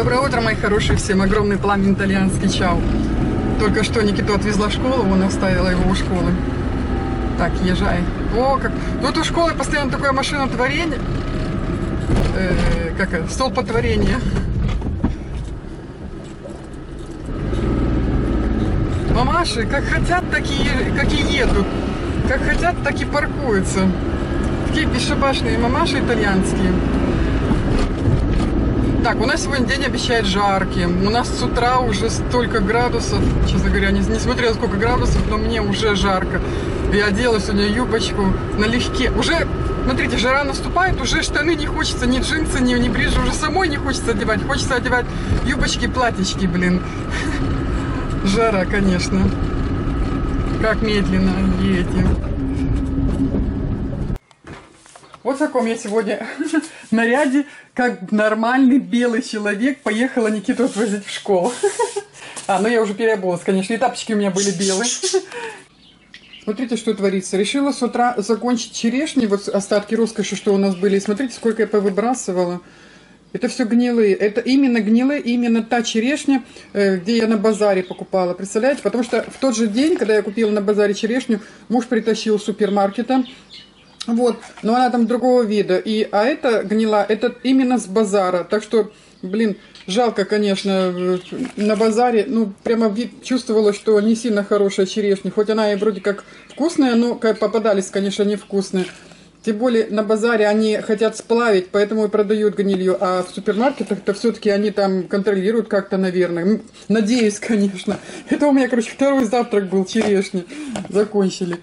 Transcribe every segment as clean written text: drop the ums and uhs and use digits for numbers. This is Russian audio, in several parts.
Доброе утро, мои хорошие, всем огромный пламен итальянский чау. Только что Никиту отвезла в школу, вон оставила его у школы. Так, езжай. О, как. Тут у школы постоянно такое машинотворение. Как это? Столпотворение. Мамаши, как хотят, так и едут. Как хотят, так и паркуются. Такие бесшабашные мамаши итальянские. Так, у нас сегодня день обещает жарким. У нас с утра уже столько градусов. Честно говоря, не смотрела сколько градусов, но мне уже жарко. Я одела сегодня юбочку налегке. Уже, смотрите, жара наступает, уже штаны не хочется, ни джинсы, ни бриджи, уже самой не хочется одевать. Хочется одевать юбочки, платьички, блин. Жара, конечно. Как медленно едем. Вот в таком я сегодня наряде, как нормальный белый человек, поехала Никиту отвозить в школу. Ну я уже переобулась, конечно, и тапочки у меня были белые. Смотрите, что творится. Решила с утра закончить черешни, вот остатки роскоши, что у нас были. И смотрите, сколько я повыбрасывала. Это все гнилые. Это именно гнилые, именно та черешня, где я на базаре покупала. Представляете? Потому что в тот же день, когда я купила на базаре черешню, муж притащил из супермаркета. Вот, но она там другого вида. А это гнила, это именно с базара. Так что, блин, жалко, конечно, на базаре, ну, прямо вид чувствовала, что не сильно хорошая черешня. Хоть она и вроде как вкусная, но попадались, конечно, невкусные. Тем более на базаре они хотят сплавить, поэтому и продают гнилью. А в супермаркетах-то все-таки они там контролируют как-то, наверное. Надеюсь, конечно. Это у меня, короче, второй завтрак был, черешни. Закончили.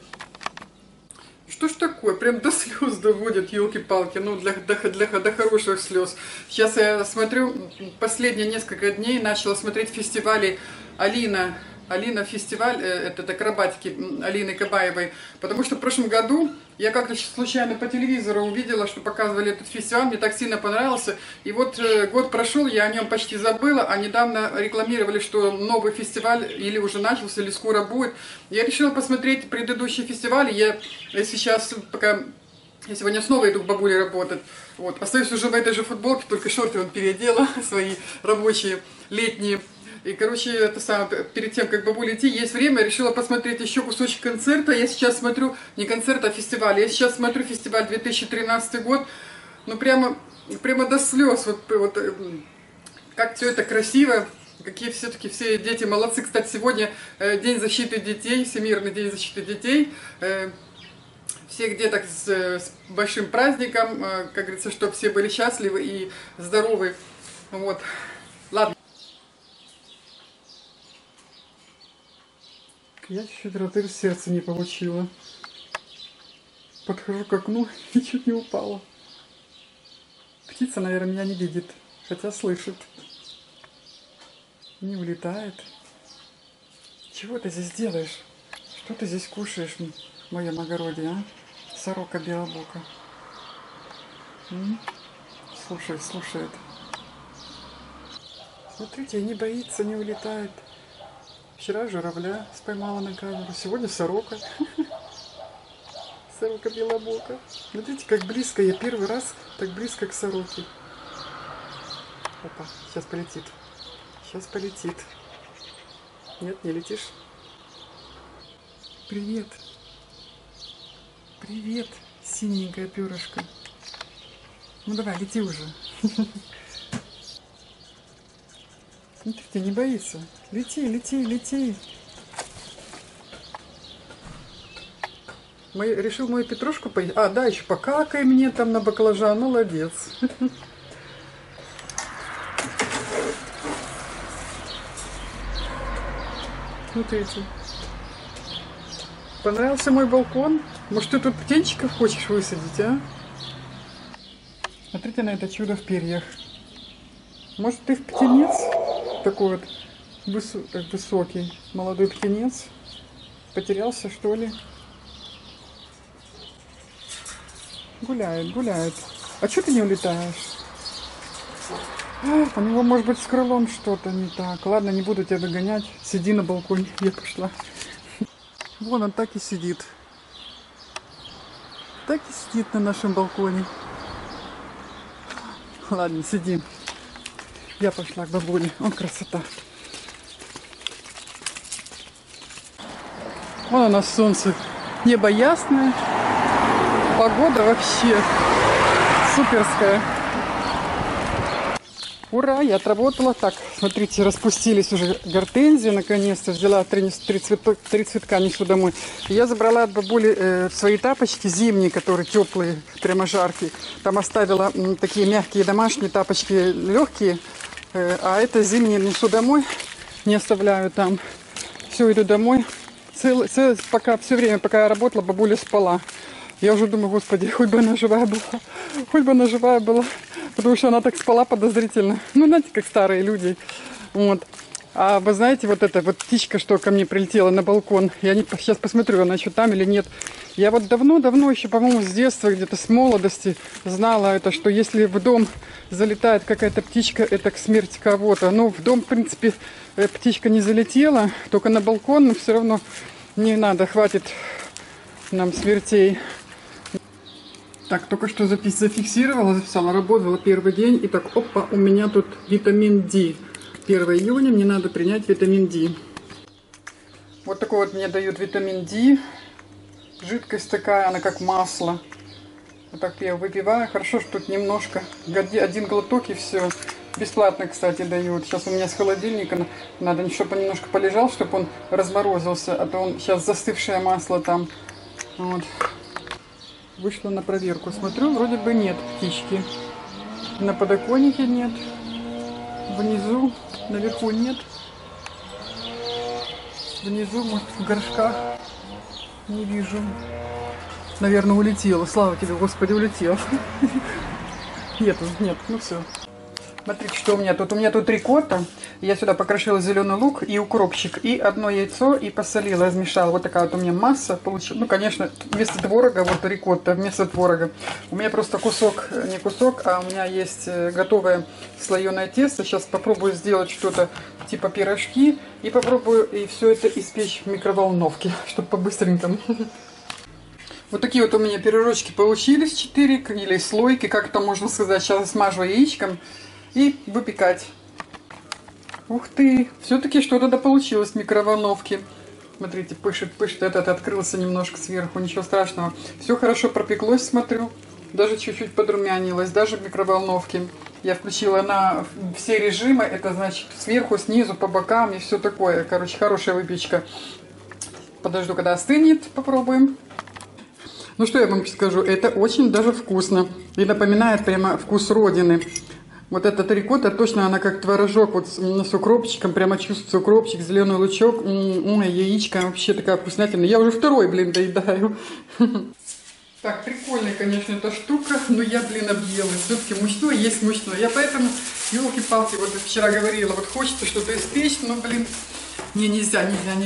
Что ж такое? Прям до слез доводят, елки-палки. Ну, до хороших слез. Сейчас я смотрю, последние несколько дней начала смотреть фестивали Алина фестиваль, это акробатики Алины Кабаевой. Потому что в прошлом году я как-то случайно по телевизору увидела, что показывали этот фестиваль, мне так сильно понравился. И вот год прошел, я о нем почти забыла, а недавно рекламировали, что новый фестиваль или уже начался, или скоро будет. Я решила посмотреть предыдущие фестивали. Я сейчас пока... Я сегодня снова иду к бабуле работать. Вот. Остаюсь уже в этой же футболке, только шорты он переодела, свои рабочие, летние. И, короче, это самое, перед тем, как бабуле идти, есть время, решила посмотреть еще кусочек концерта. Я сейчас смотрю, не концерт, а фестиваль. Я сейчас смотрю фестиваль 2013 год. Ну, прямо до слез. Вот как все это красиво. Какие все-таки все дети молодцы. Кстати, сегодня День защиты детей, Всемирный день защиты детей. Всех деток с большим праздником. Как говорится, чтобы все были счастливы и здоровы. Вот. Ладно. Я чуть-чуть разрыв сердца не получила. Подхожу к окну и чуть не упала. Птица, наверное, меня не видит, хотя слышит. Не улетает. Чего ты здесь делаешь? Что ты здесь кушаешь в моем огороде, а? Сорока белобока. Слушает. Смотрите, не боится, не улетает. Вчера журавля споймала на камеру, сегодня сорока. Сорока белобока. Смотрите, как близко, я первый раз так близко к сороке. Опа, сейчас полетит. Сейчас полетит. Нет, не летишь? Привет. Привет, синенькое перышко. Ну давай, лети уже. Смотрите, не боится. Лети. Решил мою петрушку поесть. А, да, еще покакай мне там на баклажан. Молодец. Смотрите. Понравился мой балкон? Может, ты тут птенчиков хочешь высадить, а? Смотрите на это чудо в перьях. Может, ты птенец? Такой вот высокий молодой птенец. Потерялся, что ли? Гуляет. А что ты не улетаешь? У него, может быть, с крылом что-то не так. Ладно, не буду тебя догонять. Сиди на балконе. Я пошла. Вон он так и сидит. Так и сидит на нашем балконе. Ладно, сидим. Я пошла к бабуле. О, красота. Вон у нас солнце. Небо ясное. Погода вообще суперская. Ура, я отработала. Так, смотрите, распустились уже гортензии. Наконец-то взяла три цветка, несу домой. Я забрала от бабули свои тапочки зимние, которые теплые, прямо жаркие. Там оставила такие мягкие домашние тапочки, легкие. А это зимние несу домой. Не оставляю там. Все, иду домой. Пока все время, пока я работала, бабуля спала. Я уже думаю, господи, хоть бы она живая была. Хоть бы она живая была. Потому что она так спала подозрительно. Ну, знаете, как старые люди. Вот. А вы знаете, вот эта вот птичка, что ко мне прилетела на балкон, я сейчас посмотрю, она еще там или нет. Я вот давно-давно, еще, по-моему, с детства, где-то с молодости знала это, что если в дом залетает какая-то птичка, это к смерти кого-то. Ну, в дом, в принципе, птичка не залетела, только на балкон, но все равно не надо, хватит нам смертей. Так, только что зафиксировала, записала, работала первый день. И так, опа, у меня тут витамин D. 1 июня мне надо принять витамин D. Вот такой вот мне дают витамин D. Жидкость такая, она как масло. Вот так я выпиваю. Хорошо, что тут немножко. Один глоток и все. Бесплатно, кстати, дают. Сейчас у меня с холодильника надо, чтобы он немножко полежал, чтобы он разморозился. А то он сейчас застывшее масло там. Вот. Вышла на проверку. Смотрю, вроде бы нет птички. На подоконнике нет. Внизу, наверху нет. Внизу, может, в горшках. Не вижу. Наверное, улетела. Слава тебе, Господи, улетела. Нет, ну все. Смотрите, что у меня тут. У меня тут рикотта. Я сюда покрошила зеленый лук и укропчик. И одно яйцо и посолила, размешала. Вот такая вот у меня масса получилась. Ну, конечно, вместо творога, вот рикотта вместо творога. У меня просто кусок, не кусок, а у меня есть готовое слоеное тесто. Сейчас попробую сделать что-то типа пирожки. И попробую и все это испечь в микроволновке, чтобы по-быстренькому. Вот такие вот у меня пирожочки получились. 4 или слойки, как это можно сказать. Сейчас смажу яичком. И выпекать. Ух ты! Все-таки что-то да получилось в микроволновке. Смотрите, пышет. Этот открылся немножко сверху. Ничего страшного. Все хорошо пропеклось, смотрю. Даже чуть-чуть подрумянилось. Даже в микроволновке. Я включила на все режимы. Это значит сверху, снизу, по бокам и все такое. Короче, хорошая выпечка. Подожду, когда остынет. Попробуем. Ну что я вам скажу. Это очень даже вкусно. И напоминает прямо вкус родины. Вот эта рикотта, точно она как творожок, вот с укропчиком, прямо чувствуется укропчик, зеленый лучок, яичко, вообще такая вкуснятина. Я уже второй, блин, доедаю. Так, прикольная, конечно, эта штука, но я, блин, объелась. Все-таки мучное есть мучное. Я поэтому, елки-палки, вот вчера говорила, вот хочется что-то испечь, но, блин, нельзя.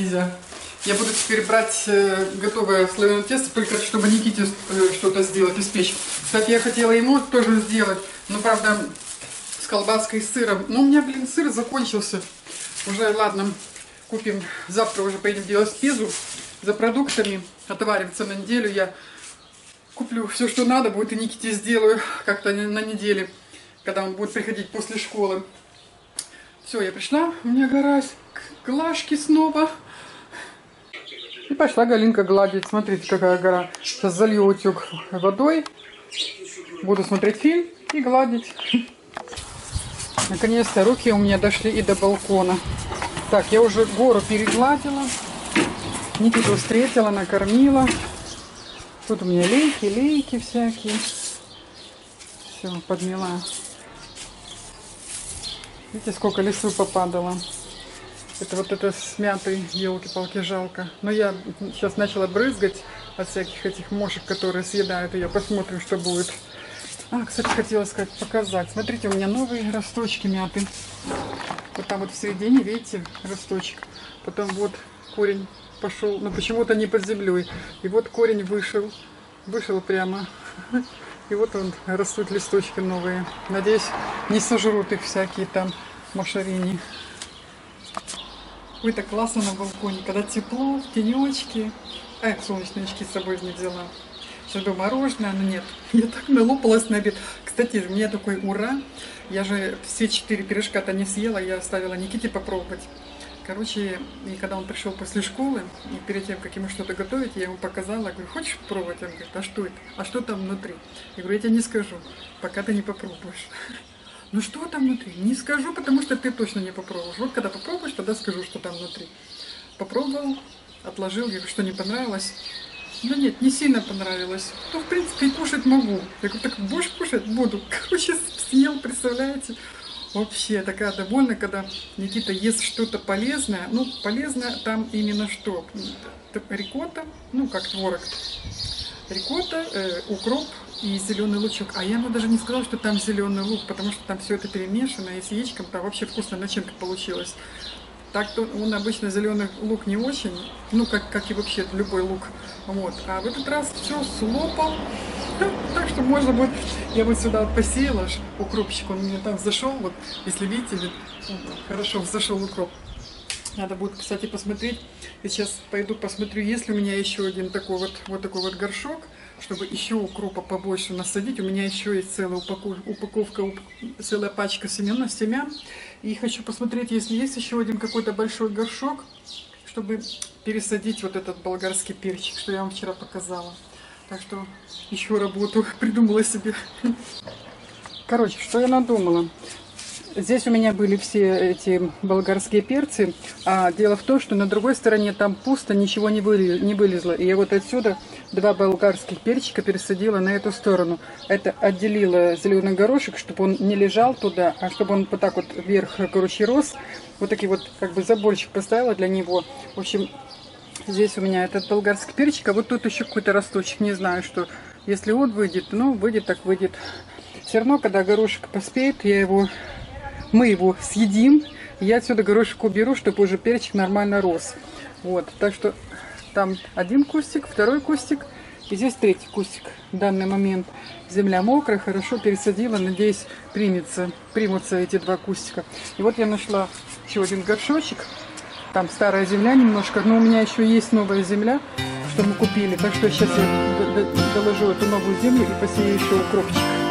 Я буду теперь брать готовое слоеное тесто, только чтобы Никите что-то сделать, испечь. Кстати, я хотела ему тоже сделать, но, правда, с колбаской и сыром. Но у меня, блин, сыр закончился. Уже, ладно, купим. Завтра уже поедем делать спизу за продуктами. Отвариваться на неделю. Я куплю все, что надо будет, и Никите сделаю как-то на неделе, когда он будет приходить после школы. Все, я пришла. У меня гора глажки снова. И пошла Галинка гладить. Смотрите, какая гора. Сейчас залью утюг водой. Буду смотреть фильм и гладить. Наконец-то руки у меня дошли и до балкона. Так, я уже гору перегладила. Никиту встретила, накормила. Тут у меня лейки всякие. Все, подняла. Видите, сколько листвы попадало. Это вот это смятый, елки-палки, жалко. Но я сейчас начала брызгать от всяких этих мошек, которые съедают ее. Посмотрим, что будет. А, кстати, хотела сказать, показать. Смотрите, у меня новые росточки мяты. Вот там вот в середине, видите, росточек. Потом вот корень пошел, но почему-то не под землей. И вот корень вышел прямо. И вот он, растут листочки новые. Надеюсь, не сожрут их всякие там мошарини. Ой, так классно на балконе, когда тепло, тенечки. Солнечные очки с собой не взяла. Сейчас бы мороженое, но нет. Я так налопалась на обед. Кстати, у меня такой ура. Я же все 4 пирожка-то не съела, я оставила Никите попробовать. Короче, и когда он пришел после школы, и перед тем, как ему что-то готовить, я ему показала, говорю, хочешь попробовать? Он говорит, а что это? А что там внутри? Я говорю, я тебе не скажу, пока ты не попробуешь. Ну что там внутри? Не скажу, потому что ты точно не попробуешь. Вот когда попробуешь, тогда скажу, что там внутри. Попробовал, отложил, я говорю, что не понравилось. Ну нет, не сильно понравилось. Ну, в принципе, и кушать могу. Я говорю, так будешь кушать? Буду. Короче, съел, представляете? Вообще такая довольна, когда Никита ест что-то полезное. Ну, полезное там именно что? Рикотта, ну, как творог. Рикотта, укроп и зеленый лучок. А я ему даже не сказала, что там зеленый лук, потому что там все это перемешано, и с яичком там вообще вкусная начинка получилась. Так-то он обычно зеленый лук не очень, ну, как и вообще любой лук. Вот. А в этот раз все слопал. Так что можно будет, я вот сюда вот посеяла укропчик, он у меня там взошел, вот, если видите, хорошо взошел укроп. Надо будет, кстати, посмотреть. Я сейчас пойду посмотрю, есть ли у меня еще один такой вот горшок, чтобы еще укропа побольше насадить. У меня еще есть целая упаковка, целая пачка семян. И хочу посмотреть, если есть еще один какой-то большой горшок, чтобы пересадить вот этот болгарский перчик, что я вам вчера показала. Так что еще работу придумала себе. Короче, что я надумала. Здесь у меня были все эти болгарские перцы, а дело в том, что на другой стороне там пусто, ничего не вылезло. И я вот отсюда 2 болгарских перчика пересадила на эту сторону. Это отделила зеленый горошек, чтобы он не лежал туда, а чтобы он вот так вот вверх, короче, рос. Вот такие вот как бы заборчик поставила для него. В общем, здесь у меня этот болгарский перчик, а вот тут еще какой-то росточек, не знаю, что. Если он выйдет, ну, выйдет, так выйдет. Все равно, когда горошек поспеет, мы его съедим. Я отсюда горошек уберу, чтобы уже перчик нормально рос. Вот, так что там 1 кустик, 2 кустик, и здесь 3-й кустик. В данный момент земля мокрая, хорошо пересадила, надеюсь, примутся эти 2 кустика. И вот я нашла еще один горшочек. Там старая земля немножко, но у меня еще есть новая земля, что мы купили. Так что сейчас я доложу эту новую землю и посею еще укропчик.